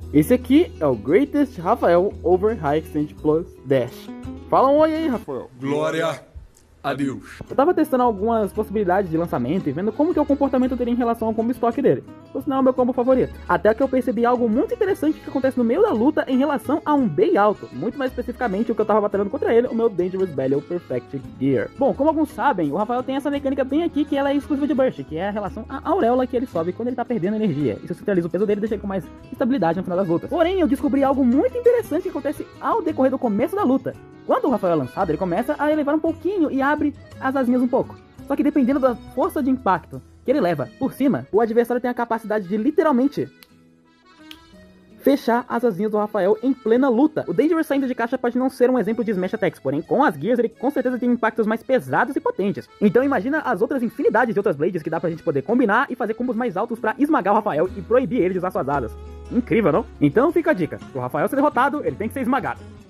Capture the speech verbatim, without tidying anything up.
Esse aqui é o Greatest Rafael Over High Extend Plus Dash. Fala um oi aí, Rafael. Glória a Deus. Eu tava testando algumas possibilidades de lançamento e vendo como que é o comportamento dele em relação ao combo estoque dele. Por sinal, é o meu combo favorito. Até que eu percebi algo muito interessante que acontece no meio da luta em relação a um bem alto. Muito mais especificamente o que eu tava batalhando contra ele, o meu Dangerous Battle Perfect Gear. Bom, como alguns sabem, o Rafael tem essa mecânica bem aqui que ela é exclusiva de Burst, que é a relação à auréola que ele sobe quando ele tá perdendo energia. Isso centraliza o peso dele e deixa ele com mais estabilidade no final das lutas. Porém, eu descobri algo muito interessante que acontece ao decorrer do começo da luta. Quando o Rafael é lançado, ele começa a elevar um pouquinho e abre as asinhas um pouco. Só que dependendo da força de impacto que ele leva por cima, o adversário tem a capacidade de literalmente fechar as asinhas do Rafael em plena luta. O Dangerous saindo de caixa pode não ser um exemplo de Smash Attacks, porém com as Gears ele com certeza tem impactos mais pesados e potentes. Então imagina as outras infinidades de outras Blades que dá pra gente poder combinar e fazer combos mais altos pra esmagar o Rafael e proibir ele de usar suas asas. Incrível, não? Então fica a dica, se o Rafael ser derrotado, ele tem que ser esmagado.